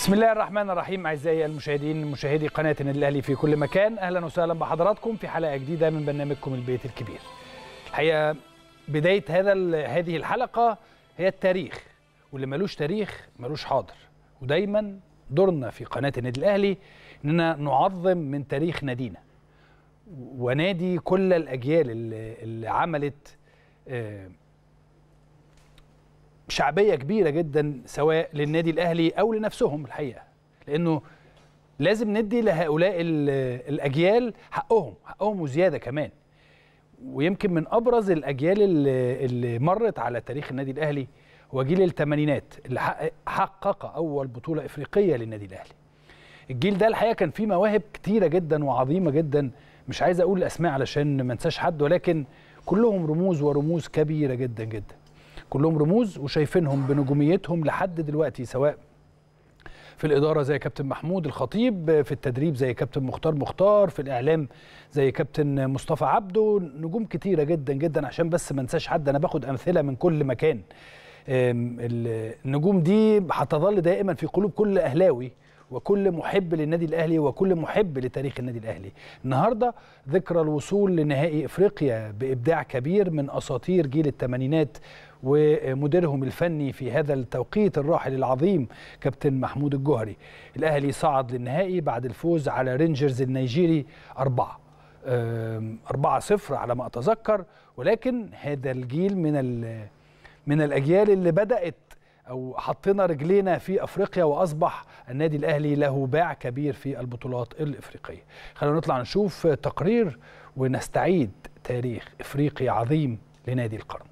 بسم الله الرحمن الرحيم. أعزائي المشاهدين مشاهدي قناة النادي الأهلي في كل مكان، أهلا وسهلا بحضراتكم في حلقة جديدة من برنامجكم البيت الكبير. الحقيقة بداية هذه الحلقة هي التاريخ، واللي ملوش تاريخ ملوش حاضر، ودايما دورنا في قناة النادي الأهلي إننا نعظم من تاريخ نادينا ونادي كل الأجيال اللي عملت شعبية كبيرة جدا سواء للنادي الأهلي أو لنفسهم الحقيقة، لأنه لازم ندي لهؤلاء الأجيال حقهم وزيادة كمان. ويمكن من أبرز الأجيال اللي مرت على تاريخ النادي الأهلي هو جيل الثمانينات اللي حقق أول بطولة إفريقية للنادي الأهلي. الجيل ده الحقيقة كان فيه مواهب كتيرة جدا وعظيمة جدا، مش عايز أقول الأسماء علشان ما انساش حد، ولكن كلهم رموز ورموز كبيرة جدا جدا، كلهم رموز وشايفينهم بنجوميتهم لحد دلوقتي، سواء في الإدارة زي كابتن محمود الخطيب، في التدريب زي كابتن مختار، في الإعلام زي كابتن مصطفى عبده، نجوم كتيرة جدا جدا عشان بس ما انساش حد. أنا باخد أمثلة من كل مكان. النجوم دي هتظل دائما في قلوب كل أهلاوي وكل محب للنادي الأهلي وكل محب لتاريخ النادي الأهلي. النهاردة ذكرى الوصول لنهائي إفريقيا بإبداع كبير من أساطير جيل الثمانينات ومديرهم الفني في هذا التوقيت الراحل العظيم كابتن محمود الجوهري. الأهلي صعد للنهائي بعد الفوز على رينجرز النيجيري 4-0 على ما أتذكر، ولكن هذا الجيل من الأجيال اللي بدأت أو حطينا رجلينا في أفريقيا، وأصبح النادي الأهلي له باع كبير في البطولات الإفريقية. خلونا نطلع نشوف تقرير ونستعيد تاريخ إفريقي عظيم لنادي القرن.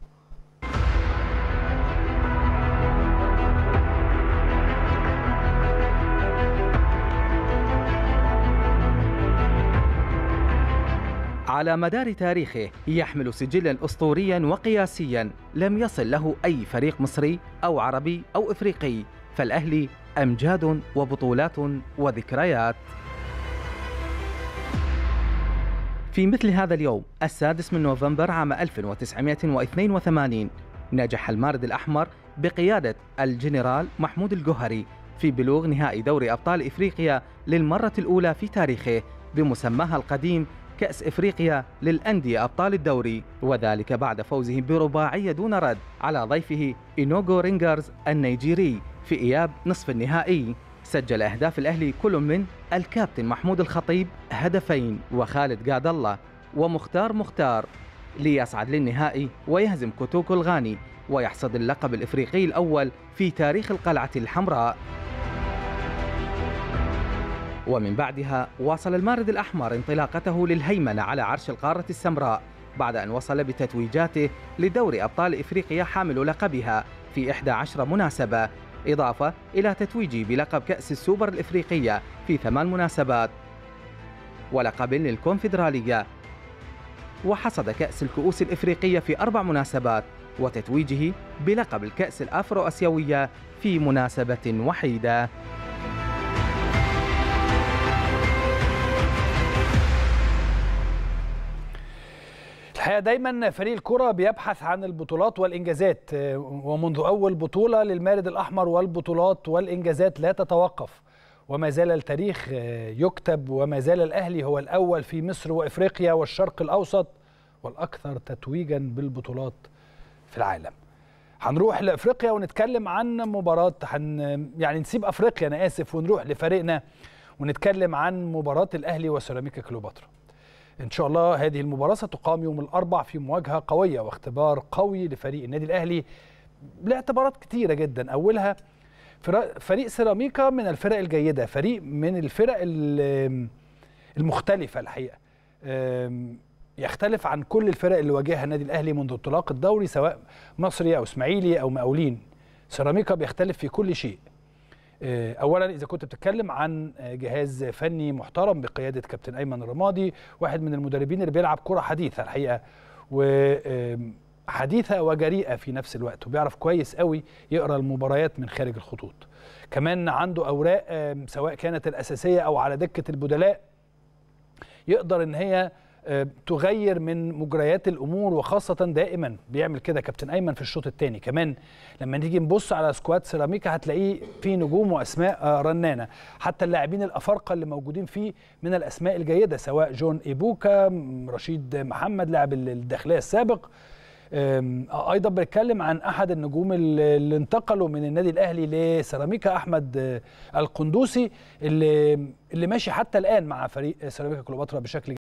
على مدار تاريخه يحمل سجلا أسطوريا وقياسيا لم يصل له أي فريق مصري أو عربي أو إفريقي، فالأهلي أمجاد وبطولات وذكريات. في مثل هذا اليوم 6 نوفمبر عام 1982 نجح المارد الأحمر بقيادة الجنرال محمود الجوهري في بلوغ نهائي دوري أبطال إفريقيا للمرة الأولى في تاريخه بمسماها القديم كأس إفريقيا للأندية أبطال الدوري، وذلك بعد فوزه برباعية دون رد على ضيفه إنوغو رينجرز النيجيري في إياب نصف النهائي. سجل أهداف الأهلي كل من الكابتن محمود الخطيب هدفين، وخالد قاد الله ومختار ليصعد للنهائي ويهزم كوتوكو الغاني ويحصد اللقب الإفريقي الأول في تاريخ القلعة الحمراء. ومن بعدها واصل المارد الأحمر انطلاقته للهيمنة على عرش القارة السمراء بعد أن وصل بتتويجاته لدوري أبطال إفريقيا حامل لقبها في 11 مناسبة، إضافة إلى تتويجه بلقب كأس السوبر الإفريقية في 8 مناسبات، ولقب للكونفدرالية، وحصد كأس الكؤوس الإفريقية في 4 مناسبات، وتتويجه بلقب الكأس الأفرو أسيوية في مناسبة وحيدة. الحقيقة دايما فريق الكرة بيبحث عن البطولات والإنجازات، ومنذ أول بطولة للمارد الأحمر والبطولات والإنجازات لا تتوقف، وما زال التاريخ يكتب، وما زال الأهلي هو الأول في مصر وإفريقيا والشرق الأوسط والأكثر تتويجا بالبطولات في العالم. هنروح لأفريقيا ونتكلم عن مباراة يعني نسيب أفريقيا أنا آسف ونروح لفريقنا ونتكلم عن مباراة الأهلي وسيراميكا كليوباترا. إن شاء الله هذه المباراة ستقام يوم الأربعاء في مواجهة قوية واختبار قوي لفريق النادي الأهلي لاعتبارات كتيرة جدا. أولها فريق سيراميكا من الفرق الجيدة، فريق من الفرق المختلفة الحقيقة، يختلف عن كل الفرق اللي واجهها النادي الأهلي منذ انطلاق الدوري، سواء مصري أو إسماعيلي أو مقاولين. سيراميكا بيختلف في كل شيء. اولا اذا كنت بتتكلم عن جهاز فني محترم بقياده كابتن ايمن الرمادي، واحد من المدربين اللي بيلعب كره حديثه الحقيقه، وحديثه وجريئه في نفس الوقت، وبيعرف كويس قوي يقرا المباريات من خارج الخطوط. كمان عنده اوراق سواء كانت الاساسيه او على دكه البدلاء يقدر ان هي تغير من مجريات الامور، وخاصه دائما بيعمل كده كابتن ايمن في الشوط الثاني. كمان لما نيجي نبص على سكواد سيراميكا هتلاقيه فيه نجوم واسماء رنانه، حتى اللاعبين الافارقه اللي موجودين فيه من الاسماء الجيده، سواء جون ايبوكا، رشيد محمد لاعب الداخليه السابق. ايضا بنتكلم عن احد النجوم اللي انتقلوا من النادي الاهلي لسيراميكا، احمد القندوسي، اللي ماشي حتى الان مع فريق سيراميكا كليوباترا بشكل